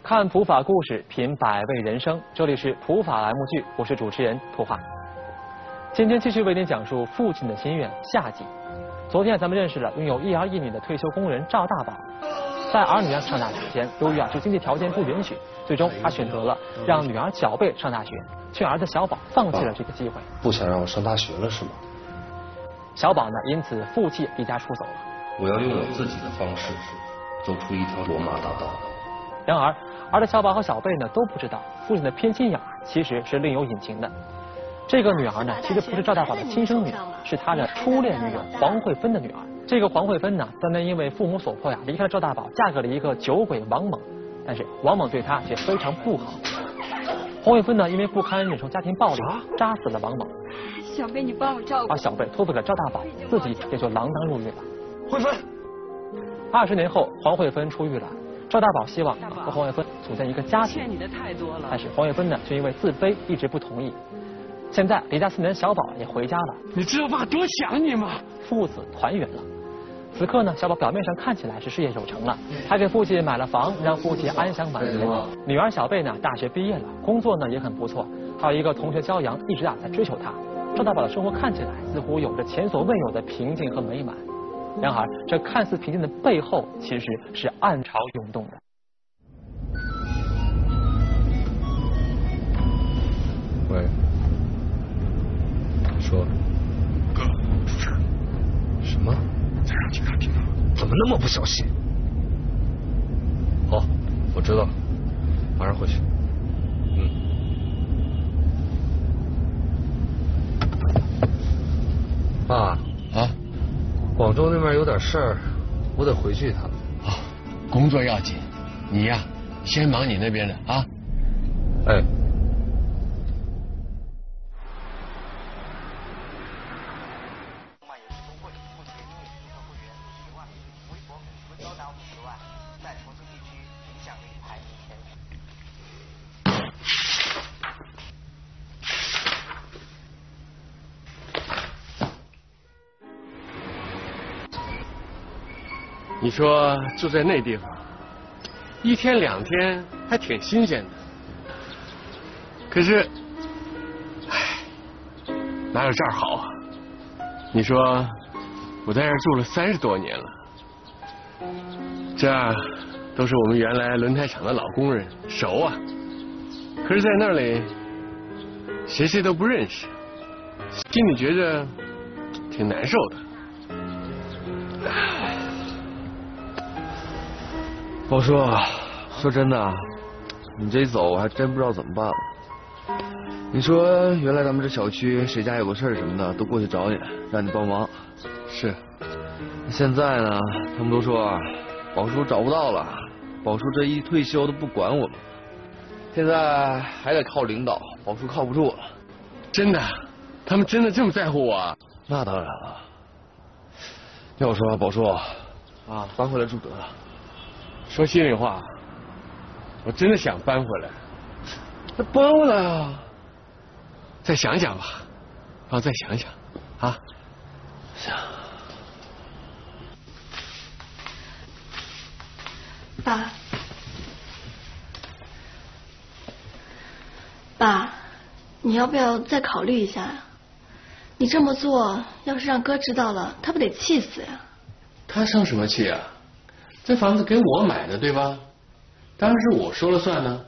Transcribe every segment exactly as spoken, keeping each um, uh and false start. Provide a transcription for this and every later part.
看普法故事，品百味人生。这里是普法栏目剧，我是主持人图画。今天继续为您讲述《父亲的心愿》下集。昨天咱们认识了拥有一儿一女的退休工人赵大宝，在儿女儿上大学前，由于啊这经济条件不允许，最终他选择了让女儿小贝上大学，却儿子小宝放弃了这个机会。 不想让我上大学了是吗？ 小宝呢因此负气离家出走了。 我要用我自己的方式走出一条罗马大道。 然而，儿子小宝和小贝呢都不知道，父亲的偏心眼其实是另有隐情的。这个女儿呢，其实不是赵大宝的亲生女儿，是他的初恋女友黄慧芬的女儿。这个黄慧芬呢，当年因为父母所迫呀，离开了赵大宝，嫁给了一个酒鬼王猛。但是王猛对她却非常不好。黄慧芬呢，因为不堪忍受家庭暴力，扎死了王猛。 小贝，你帮我照顾。 而小贝托付给赵大宝，自己也就锒铛入狱了。 慧芬， 二十年后，黄慧芬出狱了。赵大宝希望和黄慧芬组建一个家庭， 欠你的太多了。 但是黄慧芬呢，却因为自卑一直不同意。现在离家四年，小宝也回家了。 你知道爸多想你吗？ 父子团圆了。此刻呢，小宝表面上看起来是事业有成了，还给父亲买了房，让父亲安享晚年。女儿小贝呢，大学毕业了，工作呢也很不错，还有一个同学骄阳一直啊在追求她。赵大宝的生活看起来似乎有着前所未有的平静和美满。然而，这看似平静的背后，其实是暗潮涌动的。 喂，说， 哥，出事了。 什么？ 再让警察听到， 怎么那么不小心？好，我知道，马上回去。嗯。爸啊。广州那边有点事儿，我得回去一趟。 啊，工作要紧，你呀，先忙你那边的啊。 哎。 你说住在那地方，一天两天还挺新鲜的，可是，唉，哪有这儿好啊？你说我在这儿住了三十多年了，这都是我们原来轮胎厂的老工人，熟啊。可是，在那里谁谁都不认识，心里觉着挺难受的。 宝叔，说真的，你这一走，我还真不知道怎么办了。你说原来咱们这小区谁家有个事儿什么的，都过去找你，让你帮忙。 是。 现在呢，他们都说宝叔找不到了，宝叔这一退休都不管我们。现在还得靠领导，宝叔靠不住了。 真的？他们真的这么在乎我？ 那当然了。要我说，宝叔啊，搬回来住得了。 说心里话，我真的想搬回来。 那搬回来啊！ 再想想吧，让我再想想啊。 行。 爸，爸，你要不要再考虑一下呀？你这么做，要是让哥知道了，他不得气死呀？ 他生什么气啊？这房子给我买的，对吧？当然是我说了算呢。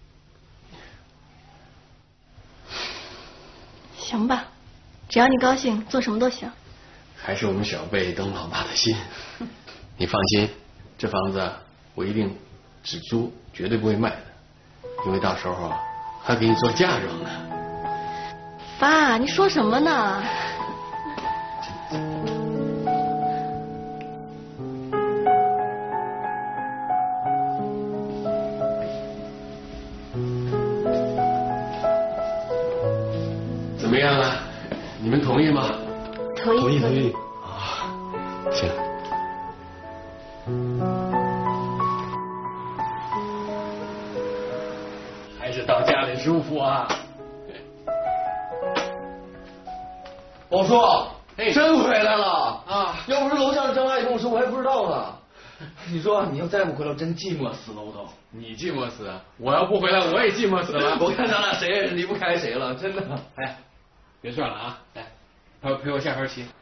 行吧，只要你高兴，做什么都行。 还是我们小贝懂老爸的心。你放心，这房子我一定只租，绝对不会卖的，因为到时候啊，还给你做嫁妆呢。 爸，你说什么呢？ 怎么样啊？你们同意吗？ 同意， 同意，同意。 啊，行。还是到家里舒服啊。 宝叔， 哎， 真回来了啊！ 要不是楼上张阿姨跟我说，我还不知道呢。 你说你要再不回来，我真寂寞死了，我都。 你寂寞死，我要不回来，我也寂寞死了。 我看咱俩谁也是离不开谁了，真的。 哎，别算了啊，来，陪陪我下盘棋。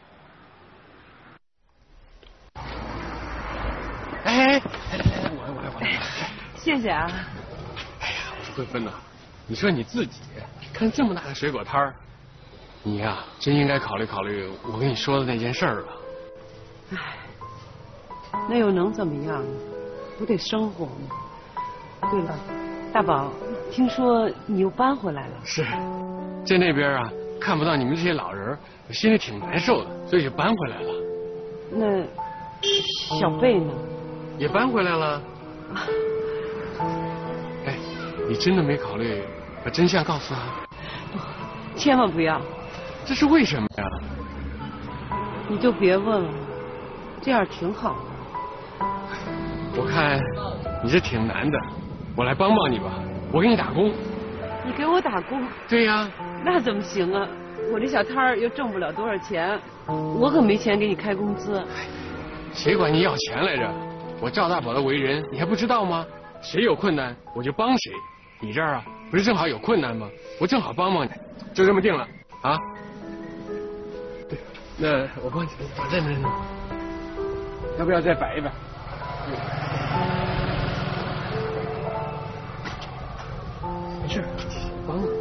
哎哎哎，我来我来我来。 谢谢啊。 哎呀，我说慧芬呐，你说你自己看这么大的水果摊儿，你呀真应该考虑考虑我跟你说的那件事儿了。 唉，那又能怎么样呢？不得生活吗？对了，大宝，听说你又搬回来了？ 是，在那边啊看不到你们这些老人，我心里挺难受的，所以就搬回来了。 那小贝呢？ 也搬回来了。哎，你真的没考虑把真相告诉他？ 千万不要。 这是为什么呀？ 你就别问了，这样挺好的。 我看你这挺难的，我来帮帮你吧，我给你打工。 你给我打工？ 对呀。 那怎么行啊？我这小摊儿又挣不了多少钱，我可没钱给你开工资。 谁管你要钱来着？我赵大宝的为人你还不知道吗？谁有困难我就帮谁。你这儿啊不是正好有困难吗？我正好帮帮你，就这么定了啊。对，那我帮你把这边呢，要不要再摆一摆？没事，帮我。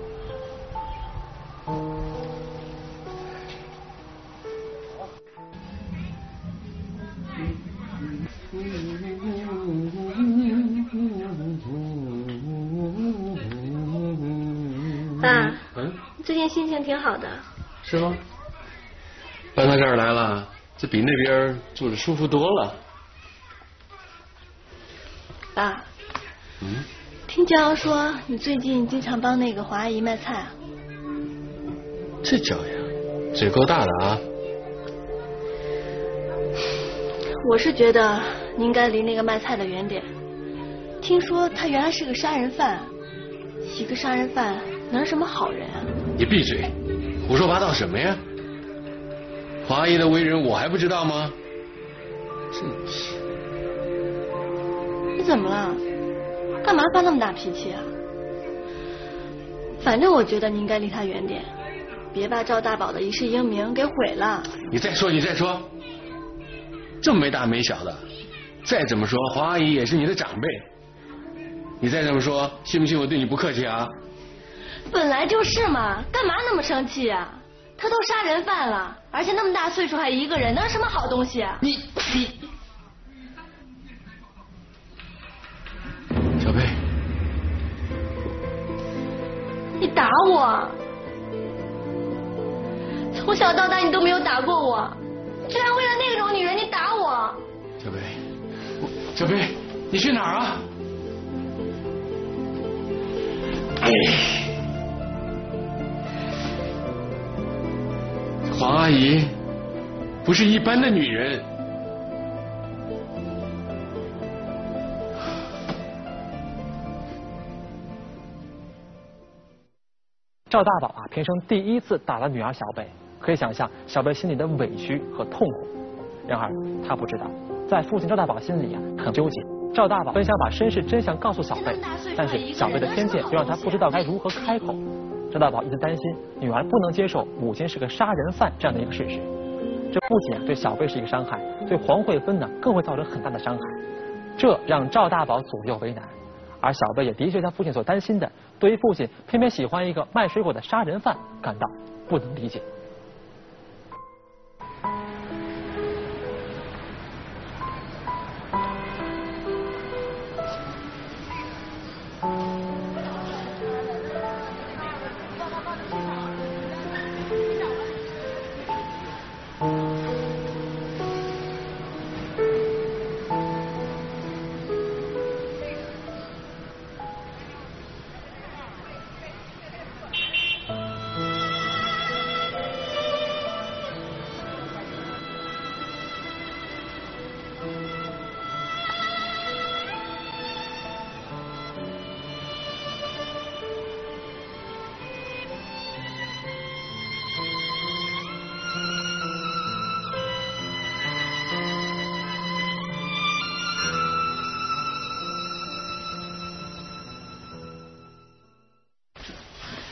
爸， 嗯， 最近心情挺好的。 是吗？搬到这儿来了，这比那边住着舒服多了。 爸， 嗯， 听江阳说你最近经常帮那个黄阿姨卖菜啊？ 这叫呀，嘴够大的啊！ 我是觉得你应该离那个卖菜的远点。听说他原来是个杀人犯，一个杀人犯哪是什么好人啊？ 你闭嘴，胡说八道什么呀？黄阿姨的为人我还不知道吗？真是。 你怎么了？干嘛发那么大脾气啊？反正我觉得你应该离他远点，别把赵大宝的一世英名给毁了。 你再说，你再说，这么没大没小的，再怎么说黄阿姨也是你的长辈，你再这么说，信不信我对你不客气啊？ 本来就是嘛，干嘛那么生气啊？他都杀人犯了，而且那么大岁数还一个人，那是什么好东西啊？ 你你，小贝， 你打我！从小到大你都没有打过我，居然为了那种女人你打我！ 小贝，小贝，你去哪儿啊？哎，黄阿姨不是一般的女人。 赵大宝啊，平生第一次打了女儿小贝，可以想象小贝心里的委屈和痛苦。然而他不知道，在父亲赵大宝心里啊很纠结。赵大宝本想把身世真相告诉小贝，但是小贝的偏见又让他不知道该如何开口。赵大宝一直担心女儿不能接受母亲是个杀人犯这样的一个事实，这不仅对小贝是一个伤害，对黄慧芬呢更会造成很大的伤害。这让赵大宝左右为难，而小贝也的确像父亲所担心的，对于父亲偏偏喜欢一个卖水果的杀人犯感到不能理解。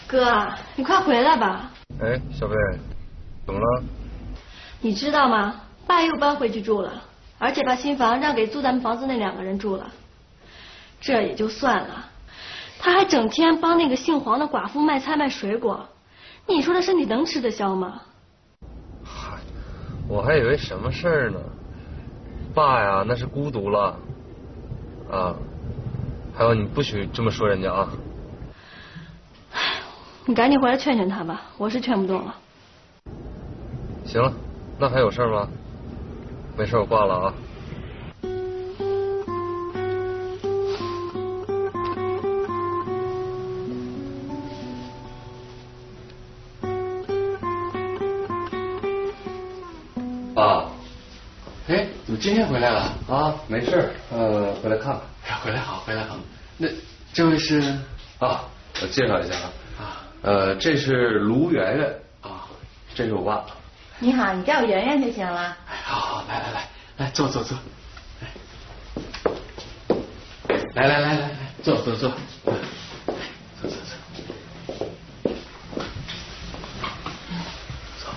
哥，你快回来吧。 哎，小贝，怎么了？ 你知道吗？爸又搬回去住了，而且把新房让给租咱们房子那两个人住了。这也就算了，他还整天帮那个姓黄的寡妇卖菜卖水果，你说他身体能吃得消吗？ 嗨，我还以为什么事儿呢。爸呀，那是孤独了啊。还有，你不许这么说人家啊。 你赶紧回来劝劝他吧，我是劝不动了。 行了，那还有事吗？没事，我挂了啊。爸， 哎，怎么今天回来了？ 啊，没事，呃，回来看看。 哎，回来好，回来好。那这位是？ 啊，我介绍一下啊。 啊， 呃，这是卢媛媛啊， 这是我爸。 你好，你叫我圆圆就行了。 哎，好好，来来来，来坐坐坐。来来来来来，坐坐坐。坐坐坐。坐。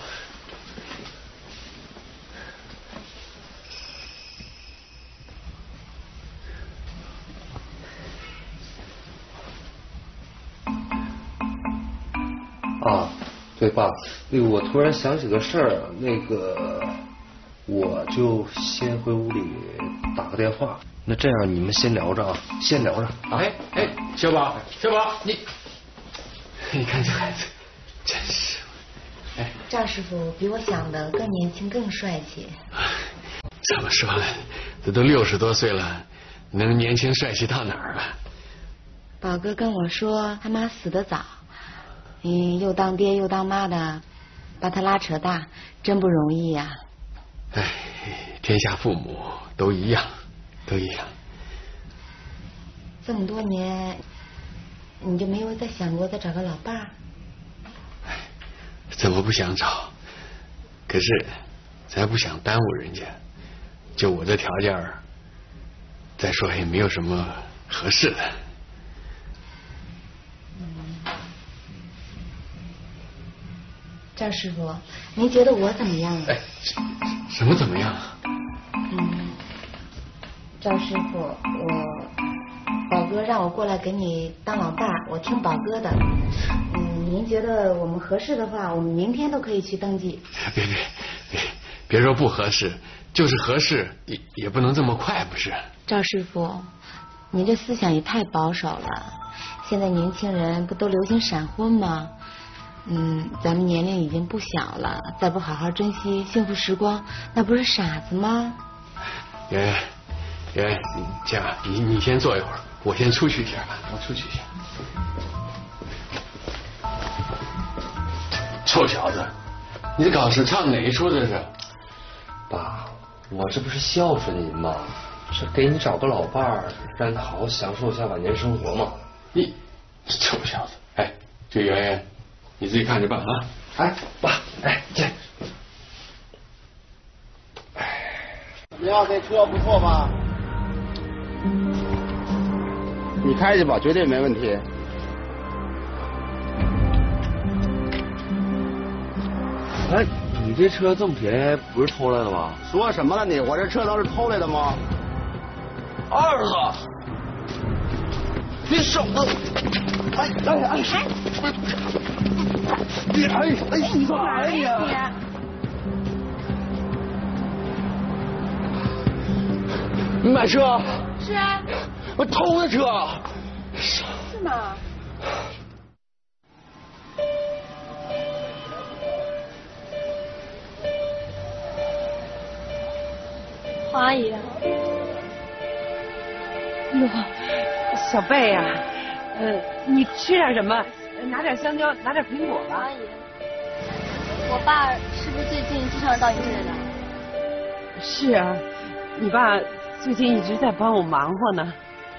啊，对爸，那个我突然想起个事儿，那个我就先回屋里打个电话。那这样你们先聊着啊，先聊着。 哎哎，小宝，小宝，你你看这孩子，真是。哎， 赵师傅比我想的更年轻，更帅气。 这么说，这都六十多岁了，能年轻帅气到哪儿了？ 宝哥跟我说，他妈死得早，嗯，又当爹又当妈的，把他拉扯大，真不容易呀。 哎，天下父母都一样，都一样。 这么多年，你就没有再想过再找个老伴儿？ 哎，怎么不想找？可是咱不想耽误人家，就我这条件儿，再说也没有什么合适的。 赵师傅，您觉得我怎么样啊？ 哎，什么怎么样啊？ 嗯，赵师傅，我宝哥让我过来给你当老伴儿，我听宝哥的。嗯，您觉得我们合适的话，我们明天都可以去登记。 别别别，别说不合适，就是合适也也不能这么快，不是？ 赵师傅，您这思想也太保守了。现在年轻人不都流行闪婚吗？嗯，咱们年龄已经不小了，再不好好珍惜幸福时光，那不是傻子吗？ 圆圆，圆圆，这样，你你先坐一会儿，我先出去一下吧，我出去一下。臭小子，你这搞是唱哪一出这是？ 爸，我这不是孝顺您吗？是给你找个老伴儿，让你好好享受一下晚年生活嘛。 你臭小子，哎，这圆圆。你自己看着办啊！ 哎，爸，哎，这， 哎，怎么样？这车不错吧？你开去吧，绝对没问题。 哎，你这车这么便宜，不是偷来的吧？ 说什么了你？我这车能是偷来的吗？ 二子，你手呢？哎哎哎！你哎哎，你干嘛呀你？你买车？ 是啊。 我偷的车。 是吗？黄阿姨。 哟，小贝呀、啊，呃，你吃点什么？拿点香蕉，拿点苹果吧。 阿姨，我爸是不是最近经常到你这里来？ 是啊，你爸最近一直在帮我忙活呢。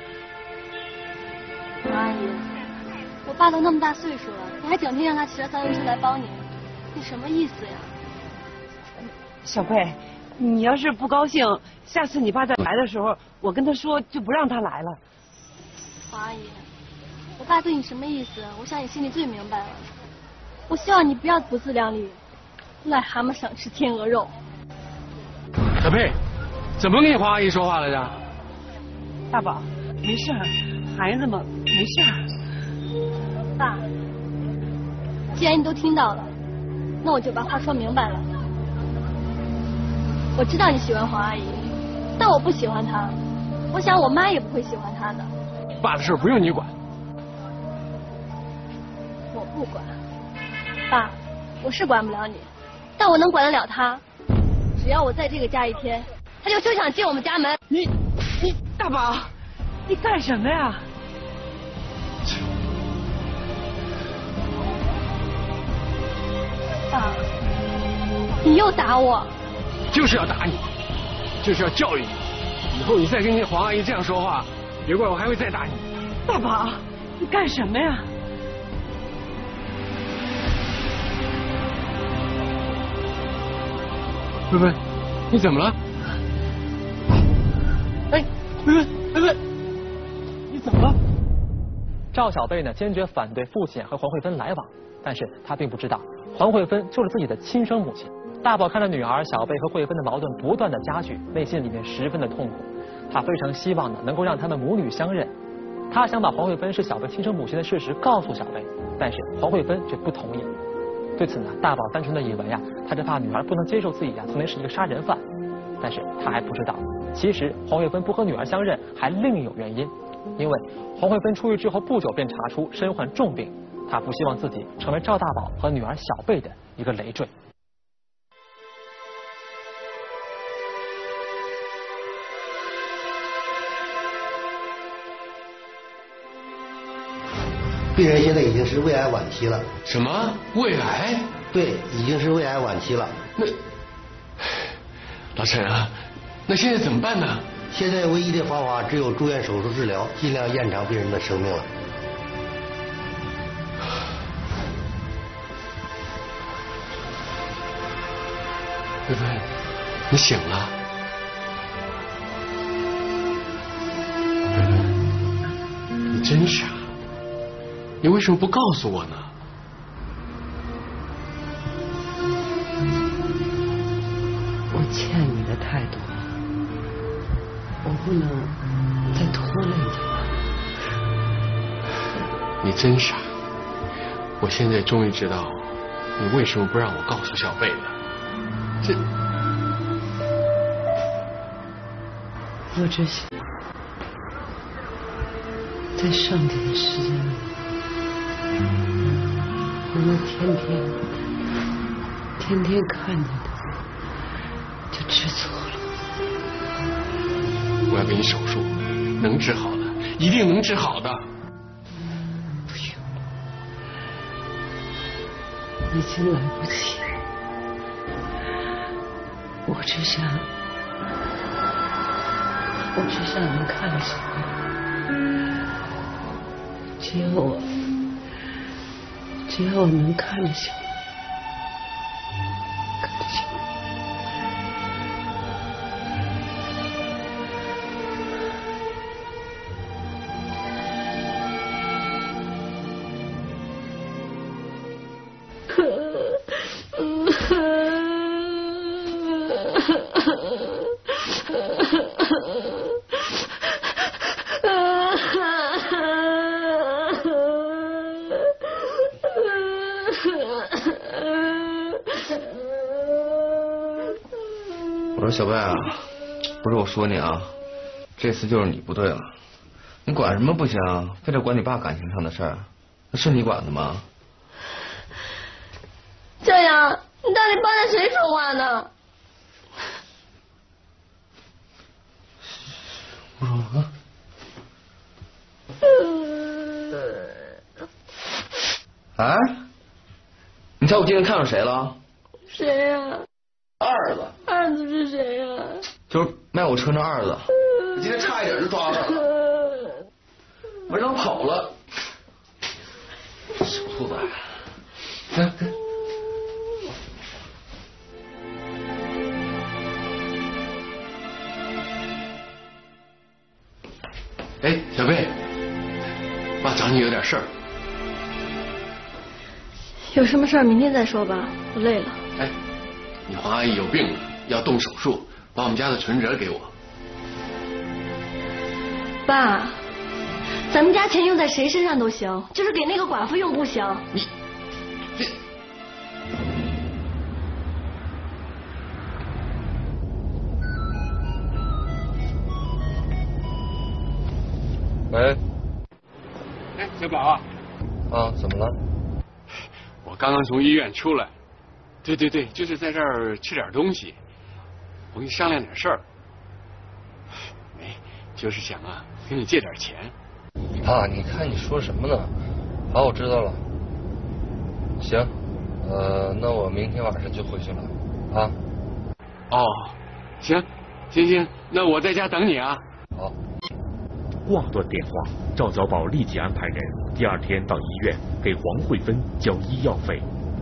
阿姨，我爸都那么大岁数了，你还整天让他骑着三轮车来帮你，你什么意思呀？ 小贝，你要是不高兴，下次你爸再来的时候，我跟他说就不让他来了。 黄阿姨， 我爸对你什么意思，我想你心里最明白了。我希望你不要不自量力，癞蛤蟆想吃天鹅肉。 小佩，怎么跟你黄阿姨说话来着？ 大宝，没事儿，孩子们没事儿。 爸，既然你都听到了，那我就把话说明白了。我知道你喜欢黄阿姨，但我不喜欢她。我想我妈也不会喜欢她的。 爸的事不用你管。 我不管。爸，我是管不了你，但我能管得了她。只要我在这个家一天，她就休想进我们家门。 你你大宝，你干什么呀？ 爸，你又打我。 就是要打你，就是要教育你。以后你再跟那黄阿姨这样说话，别怪我还会再打你。 大宝，你干什么呀？ 薇薇，你怎么了？哎，薇薇，薇薇，你怎么了？ 赵小贝呢，坚决反对父亲和黄慧芬来往，但是他并不知道黄慧芬就是自己的亲生母亲。大宝看着女儿小贝和慧芬的矛盾不断的加剧，内心里面十分的痛苦。他非常希望呢能够让他们母女相认。他想把黄慧芬是小贝亲生母亲的事实告诉小贝，但是黄慧芬却不同意。对此呢，大宝单纯的以为呀，他是怕女儿不能接受自己呀曾经是一个杀人犯。但是他还不知道，其实黄慧芬不和女儿相认还另有原因。因为黄慧芬出狱之后不久便查出身患重病，他不希望自己成为赵大宝和女儿小贝的一个累赘。 病人现在已经是胃癌晚期了。 什么胃癌？ 对，已经是胃癌晚期了。 那老陈啊，那现在怎么办呢？ 现在唯一的方法只有住院手术治疗，尽量延长病人的生命了。 薇薇，你醒了？薇薇，你真傻，你为什么不告诉我呢？ 我欠你的太多，我不能再拖累你了。 你真傻，我现在终于知道你为什么不让我告诉小贝了。这， 我只想在上帝的时间里，能够天天天天看你的，就知足了。 我要给你手术，能治好的，一定能治好的。 不用了，已经来不及。我只想，我只想能看着小贝，只要我，只要我能看着小贝，看着小贝。 我说小贝啊，不是我说你啊，这次就是你不对了。你管什么不行，非得管你爸感情上的事儿，那是你管的吗？ 这样，你到底帮着谁说话呢？ 不说了啊。啊？你猜我今天看上谁了？ 谁呀？ 二子。 二子是谁呀？ 就是卖我车那二子，我今天差一点就抓上了，我让他跑了。小兔崽子，来来。 哎，小贝，爸找找你有点事儿。 有什么事儿明天再说吧，我累了。 哎，你黄阿姨有病了，要动手术，把我们家的存折给我。 爸，咱们家钱用在谁身上都行，就是给那个寡妇用不行。 你这。 喂。 哎，小宝啊。 啊，怎么了？ 我刚刚从医院出来。对对对，就是在这儿吃点东西。我跟你商量点事儿。哎，就是想啊，跟你借点钱。 啊，你看你说什么呢？好，我知道了。行，呃，那我明天晚上就回去了。啊。 哦，行，行行，那我在家等你啊。 好。 挂断电话，赵小宝立即安排人第二天到医院给黄慧芬交医药费。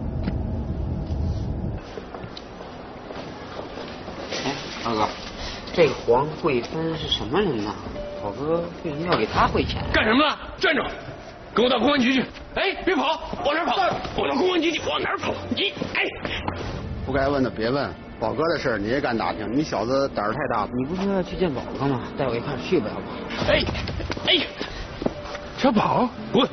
哎，二哥，这个黄慧芬是什么人呢？宝哥为什么要给她汇钱？ 干什么呢？站住！跟我到公安局去！哎，别跑，往哪儿跑？我到公安局去，往哪儿跑？你哎！ 不该问的别问，宝哥的事儿你也敢打听？你小子胆儿太大。 你不说要去见宝哥吗？带我一块儿去吧，要不？ 哎哎，小宝，滚！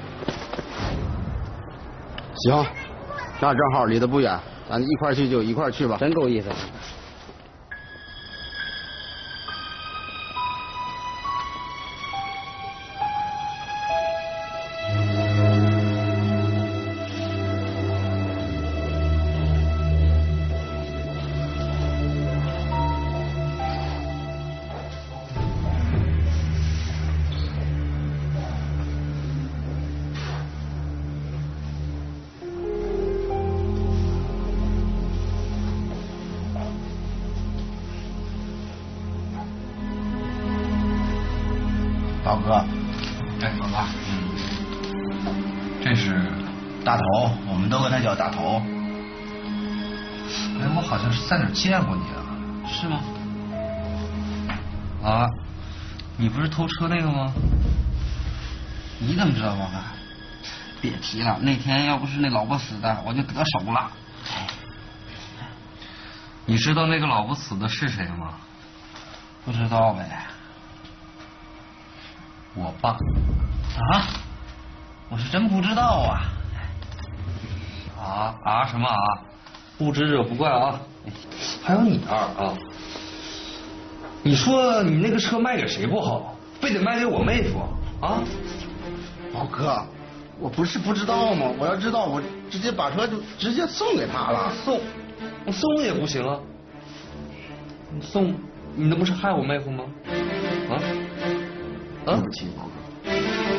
行，那正好离得不远，咱一块儿去就一块儿去吧。 真够意思。 宝哥， 哎，宝哥，这是大头，我们都管他叫大头。哎，我好像是在哪儿见过你啊？ 是吗？ 啊，你不是偷车那个吗？ 你怎么知道宝哥？别提了，那天要不是那老婆死的，我就得手了。 你知道那个老婆死的是谁吗？ 不知道呗。 我爸。 啊？我是真不知道啊。 啊啊什么啊？不知者不怪啊。还有你二啊，你说你那个车卖给谁不好，非得卖给我妹夫啊？ 宝哥，我不是不知道吗？我要知道，我直接把车就直接送给他了。 送，我送也不行啊。你送，你那不是害我妹夫吗？啊？ 对不起，宝哥。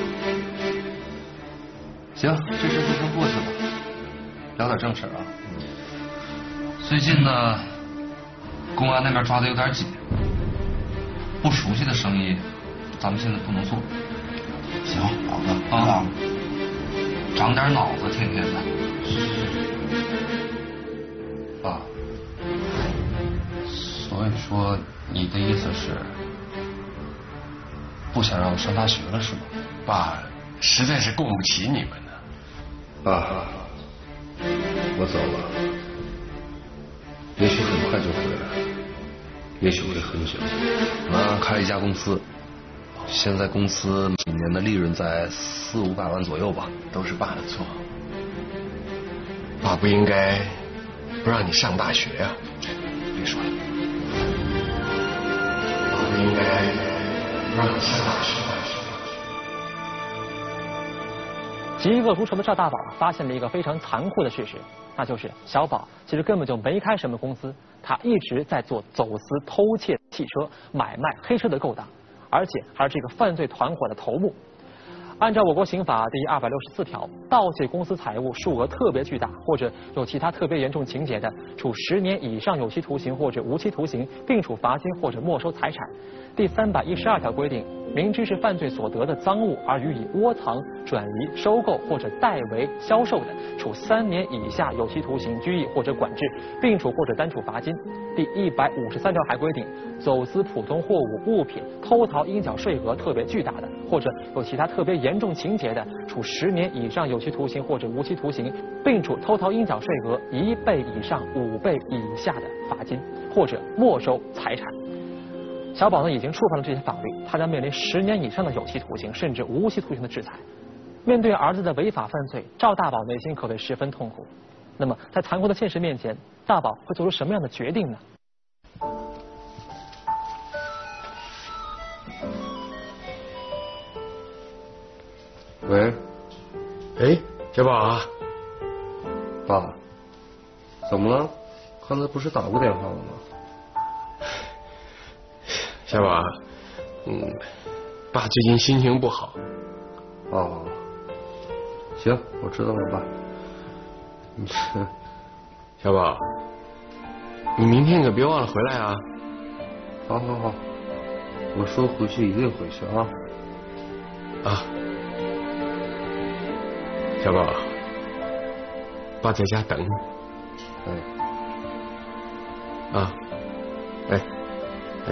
行，这事就算过去了。聊点正事啊。最近呢，公安那边抓的有点紧，不熟悉的生意，咱们现在不能做。 行，宝哥啊，长点脑子，天天的。爸，所以说你的意思是不想让我上大学了是吗？ 爸，实在是供不起你们呢。 爸，我走了，也许很快就回来，也许会很久。妈开了一家公司，现在公司每年的利润在四五百万左右吧。 都是爸的错，爸不应该不让你上大学啊！ 别说了， 爸不应该不让你上大学。 嫉恶如仇的赵大宝发现了一个非常残酷的事实，那就是小宝其实根本就没开什么公司，他一直在做走私、偷窃汽车、买卖黑车的勾当，而且还是这个犯罪团伙的头目。按照我国刑法第二百六十四条，盗窃公司财物数额特别巨大，或者有其他特别严重情节的，处十年以上有期徒刑或者无期徒刑，并处罚金或者没收财产。第三百一十二条规定，明知是犯罪所得的赃物而予以窝藏、 转移、收购或者代为销售的，处三年以下有期徒刑、拘役或者管制，并处或者单处罚金。第一百五十三条还规定，走私普通货物、物品、偷逃应缴税额特别巨大的，或者有其他特别严重情节的，处十年以上有期徒刑或者无期徒刑，并处偷逃应缴税额一倍以上五倍以下的罚金，或者没收财产。小宝呢已经触犯了这些法律，他将面临十年以上的有期徒刑，甚至无期徒刑的制裁。面对儿子的违法犯罪，赵大宝内心可谓十分痛苦。那么，在残酷的现实面前，大宝会做出什么样的决定呢？ 喂， 哎，小宝啊， 爸，怎么了？刚才不是打过电话了吗？ 小宝，嗯，爸最近心情不好。 哦，行，我知道了，爸。你是小宝，你明天可别忘了回来啊！ 好好好，我说回去一定回去啊！ 啊，小宝，爸在家等你。 哎。 啊，哎，哎。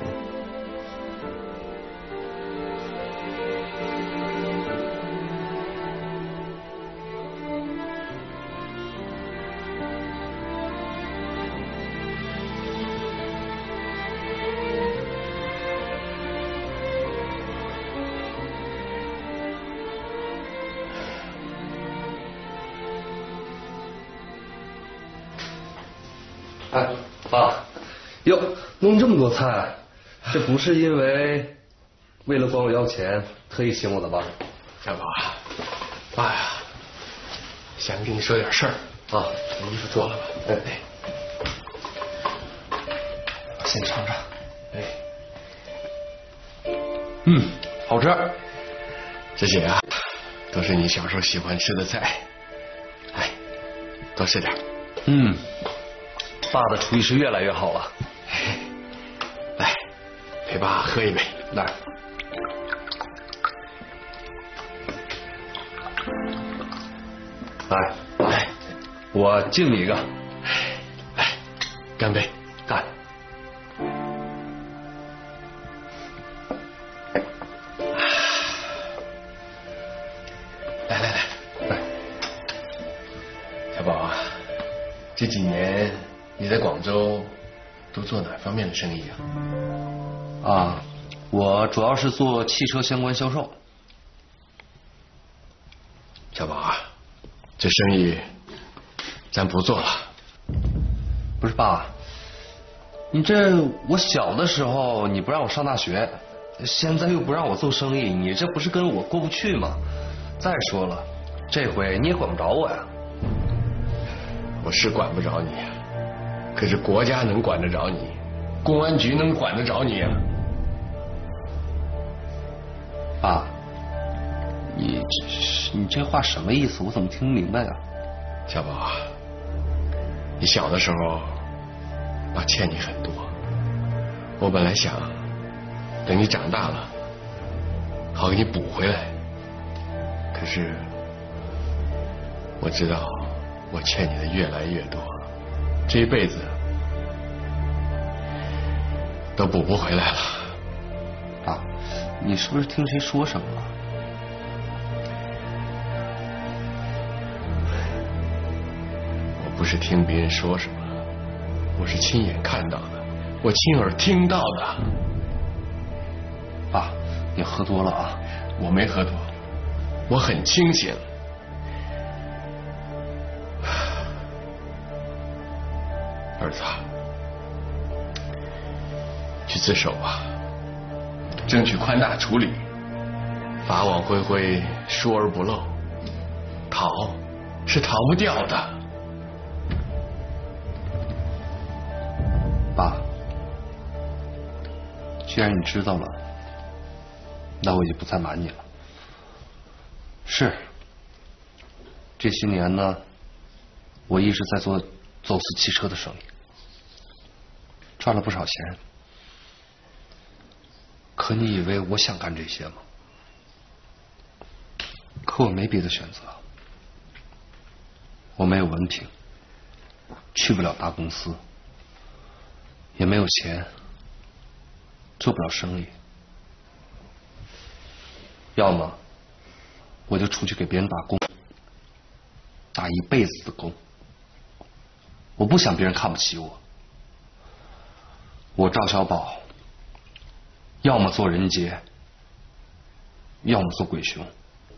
哎，爸，哟，弄这么多菜，这不是因为为了管我要钱特意请我的吧？ 小宝，爸呀，想跟你说点事儿啊，把衣服脱了吧。 哎， 先尝尝。 哎， 嗯，好吃。 这些啊，都是你小时候喜欢吃的菜，哎，多吃点。 嗯。爸的厨艺是越来越好了。 来，陪爸喝一杯。 来。来，来，我敬你一个。 来，干杯！ 干！ 来来来来，小宝啊，这几年你在广州都做哪方面的生意啊？ 啊，我主要是做汽车相关销售。 小宝啊，这生意咱不做了。 不是爸，你这我小的时候你不让我上大学，现在又不让我做生意，你这不是跟我过不去吗？再说了，这回你也管不着我呀。 我是管不着你，可是国家能管得着你，公安局能管得着你啊？ 爸，你这你这话什么意思？我怎么听不明白啊？ 小宝啊，你小的时候爸欠你很多，我本来想等你长大了好给你补回来，可是我知道我欠你的越来越多，这一辈子都补不回来了。 爸，你是不是听谁说什么了？ 我不是听别人说什么，我是亲眼看到的，我亲耳听到的。 爸，你喝多了啊？ 我没喝多，我很清醒。儿子，去自首吧，争取宽大处理，法网恢恢，疏而不漏，逃是逃不掉的。 爸，既然你知道了，那我也不再瞒你了。是，这些年呢，我一直在做走私汽车的生意，赚了不少钱。可你以为我想干这些吗？ 可我没别的选择，我没有文凭，去不了大公司，也没有钱，做不了生意。要么我就出去给别人打工，打一辈子的工。我不想别人看不起我。我赵小宝，要么做人杰，要么做鬼雄。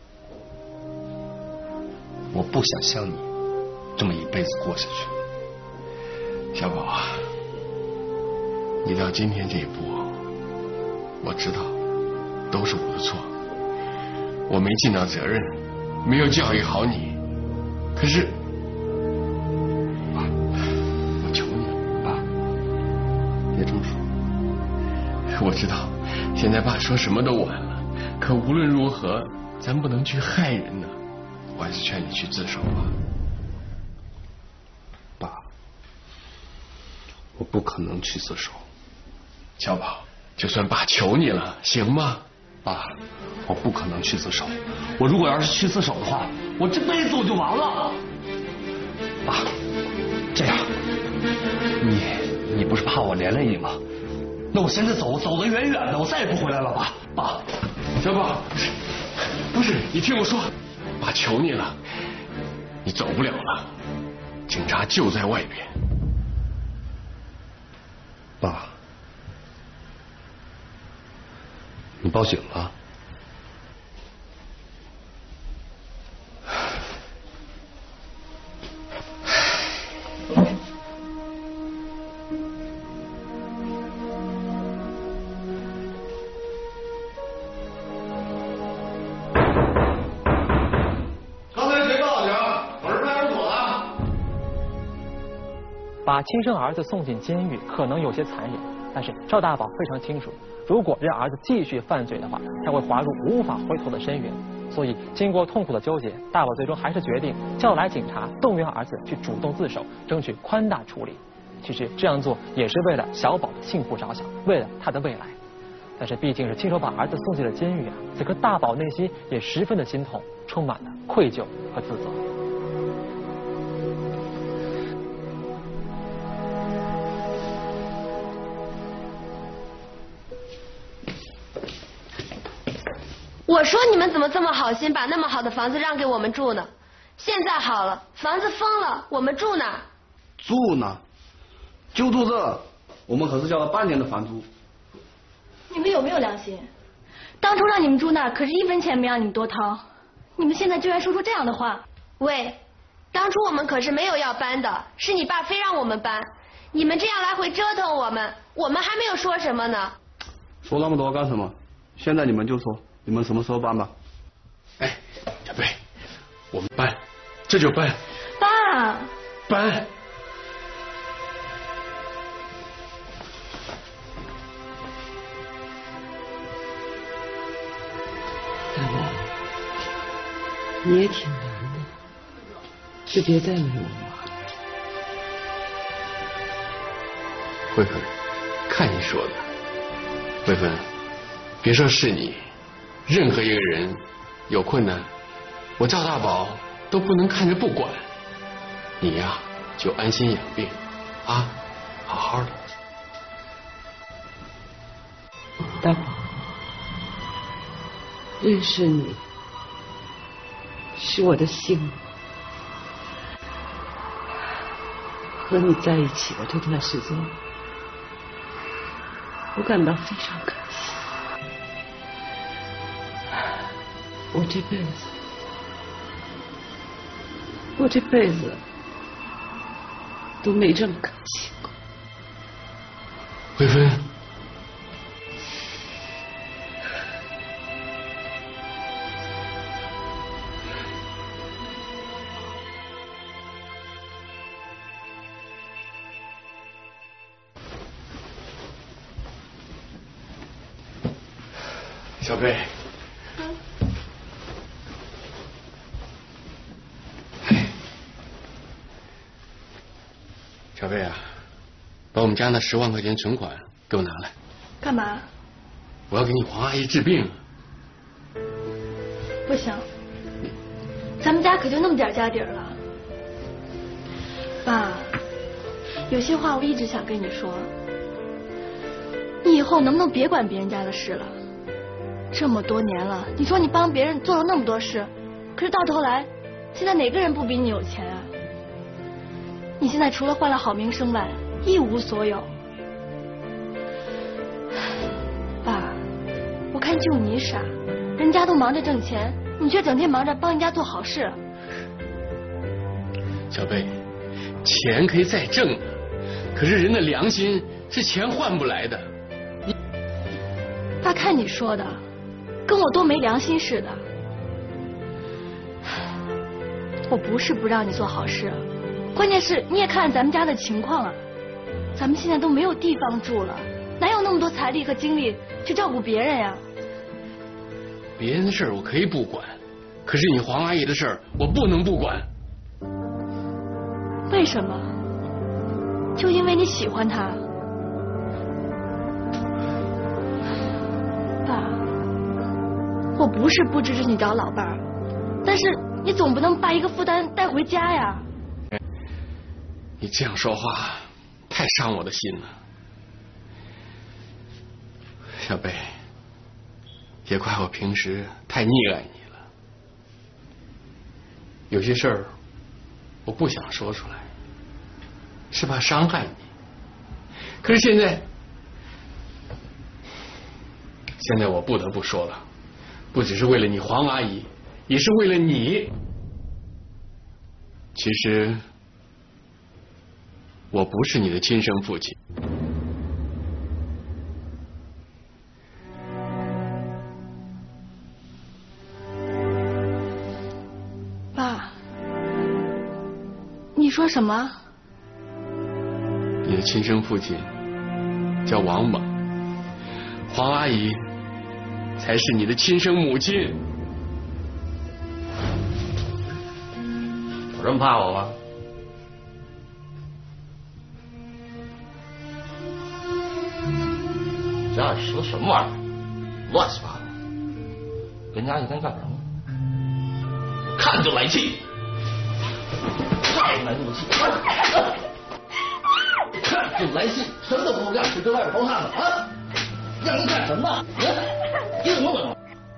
我不想像你这么一辈子过下去。 小宝啊，你到今天这一步，我知道都是我的错，我没尽到责任，没有教育好你。可是，爸，我求你了，爸，别这么说。我知道，现在爸说什么都晚了，可无论如何，咱不能去害人呢。我还是劝你去自首吧。 爸，我不可能去自首。 小宝，就算爸求你了，行吗？ 爸，我不可能去自首。我如果要是去自首的话，我这辈子我就完了。爸，这样，你你不是怕我连累你吗？那我现在走，走得远远的，我再也不回来了吧？爸， 小宝，不是，你听我说，爸求你了，你走不了了，警察就在外边。 爸，你报警了？ 把亲生儿子送进监狱可能有些残忍，但是赵大宝非常清楚，如果让儿子继续犯罪的话，他会滑入无法回头的深渊。所以经过痛苦的纠结，大宝最终还是决定叫来警察，动员儿子去主动自首，争取宽大处理。其实这样做也是为了小宝的幸福着想，为了他的未来。但是毕竟是亲手把儿子送进了监狱啊，此刻大宝内心也十分的心痛，充满了愧疚和自责。 我说你们怎么这么好心，把那么好的房子让给我们住呢？现在好了，房子封了，我们住哪？ 住呢？就住这，我们可是交了半年的房租。 你们有没有良心？当初让你们住那儿，可是一分钱没让你们多掏，你们现在居然说出这样的话！ 喂，当初我们可是没有要搬的，是你爸非让我们搬，你们这样来回折腾我们，我们还没有说什么呢。 说那么多干什么？现在你们就说。你们什么时候搬吧？ 哎，小贝，我们搬，这就搬。 爸， 搬。 大宝，你也挺难的，就别再没我了。 慧芬，看你说的，慧芬，别说是你。任何一个人有困难，我赵大宝都不能看着不管。你呀，就安心养病，啊，好好的。 大宝，认识你是我的幸运，和你在一起的这段时间，我感到非常可惜。我这辈子，我这辈子都没这么可惜过。 慧芬，小贝。小贝啊，把我们家那十万块钱存款给我拿来。 干嘛？ 我要给你黄阿姨治病。 不行， 咱们家可就那么点家底儿了。爸，有些话我一直想跟你说，你以后能不能别管别人家的事了？这么多年了，你说你帮别人做了那么多事，可是到头来，现在哪个人不比你有钱啊？你现在除了换了好名声外，一无所有。爸，我看就你傻，人家都忙着挣钱，你却整天忙着帮人家做好事。 小贝，钱可以再挣的，可是人的良心是钱换不来的。 爸，看你说的，跟我多没良心似的。我不是不让你做好事，关键是你也看咱们家的情况啊，咱们现在都没有地方住了，哪有那么多财力和精力去照顾别人呀？ 别人的事儿我可以不管，可是你黄阿姨的事儿我不能不管。 为什么？就因为你喜欢她？爸，我不是不支持你找老伴儿，但是你总不能把一个负担带回家呀。 你这样说话太伤我的心了，小贝，也怪我平时太溺爱你了，有些事儿我不想说出来，是怕伤害你。可是现在，现在我不得不说了，不只是为了你黄阿姨，也是为了你。其实我不是你的亲生父亲。 爸，你说什么？ 你的亲生父亲叫王猛，黄阿姨才是你的亲生母亲。 有这么怕我吗？家里说什么玩意儿？乱七八糟！跟家一天干什么？看就来气，看来怒气，看就来气，什么都不干，就跟外边偷汉子啊！让人干什么呢？你怎么管？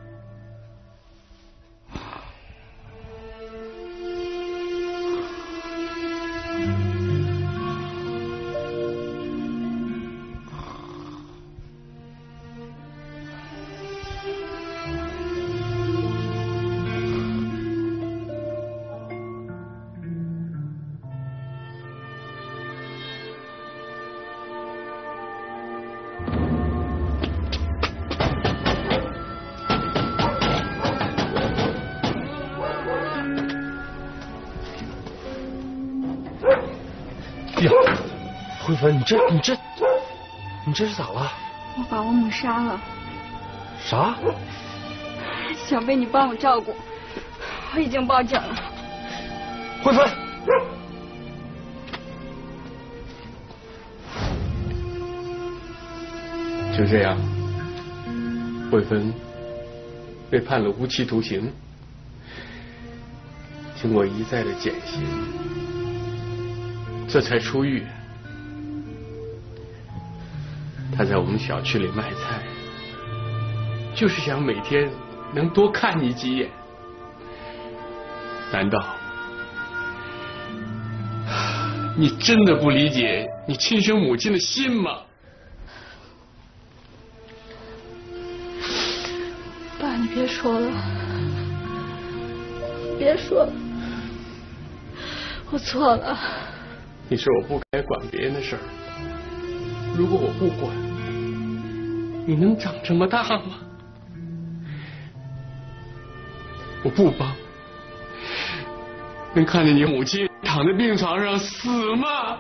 呀，慧芬，你这你这你这是咋了？ 我把我母杀了。 啥？ 小贝，你帮我照顾，我已经报警了。 慧芬， 就这样，慧芬被判了无期徒刑。经过一再的减刑，这才出狱。他在我们小区里卖菜，就是想每天能多看你几眼。难道你真的不理解你亲生母亲的心吗？ 爸，你别说了，别说了，我错了。 你说我不该管别人的事儿，如果我不管，你能长这么大吗？我不帮，能看见你母亲躺在病床上死吗？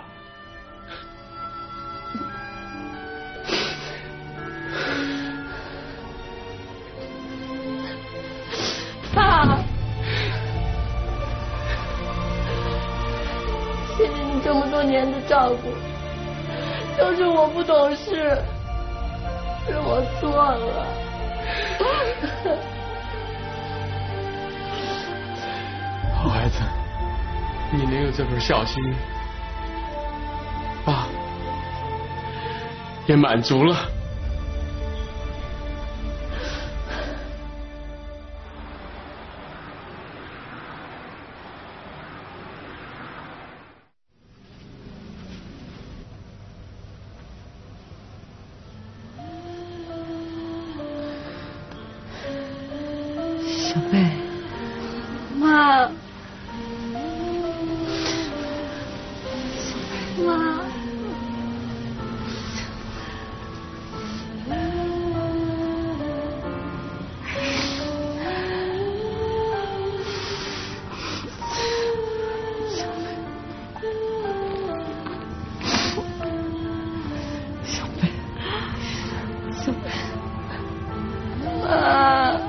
爸，谢谢你这么多年的照顾，都是我不懂事，是我错了。 好孩子，你能有这份孝心，爸也满足了。 小贝， 妈，妈。 小贝，小贝， 妈。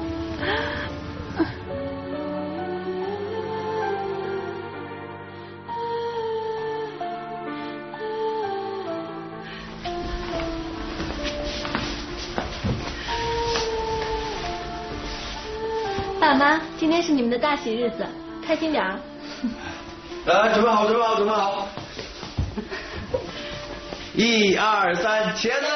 爸妈，今天是你们的大喜日子，开心点儿。 来，准备好，准备好，准备好。一二三，茄子。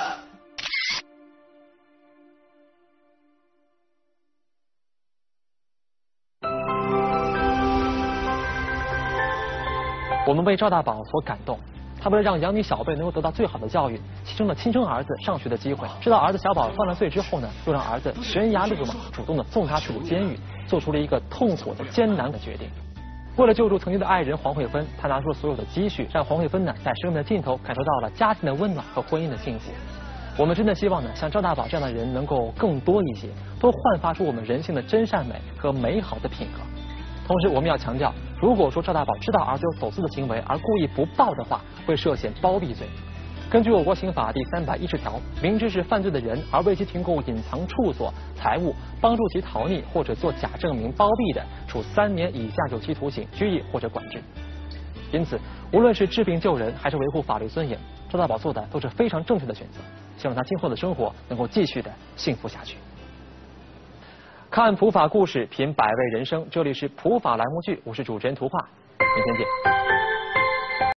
我们被赵大宝所感动，他为了让养女小贝能够得到最好的教育，牺牲了亲生儿子上学的机会。知道儿子小宝犯了罪之后呢，又让儿子悬崖勒马，主动的送他去入监狱，做出了一个痛苦的艰难的决定。为了救助曾经的爱人黄慧芬，他拿出了所有的积蓄，让黄慧芬呢在生命的尽头感受到了家庭的温暖和婚姻的幸福。我们真的希望呢，像赵大宝这样的人能够更多一些，都焕发出我们人性的真善美和美好的品格。同时，我们要强调，如果说赵大宝知道儿子有走私的行为而故意不报的话，会涉嫌包庇罪。根据我国刑法第三百一十条，明知是犯罪的人而为其提供隐藏处所、财物，帮助其逃匿或者做假证明包庇的，处三年以下有期徒刑、拘役或者管制。因此，无论是治病救人还是维护法律尊严，赵大宝做的都是非常正确的选择。希望他今后的生活能够继续的幸福下去。看普法故事，品百味人生，这里是普法栏目剧，我是主持人图画，明天见。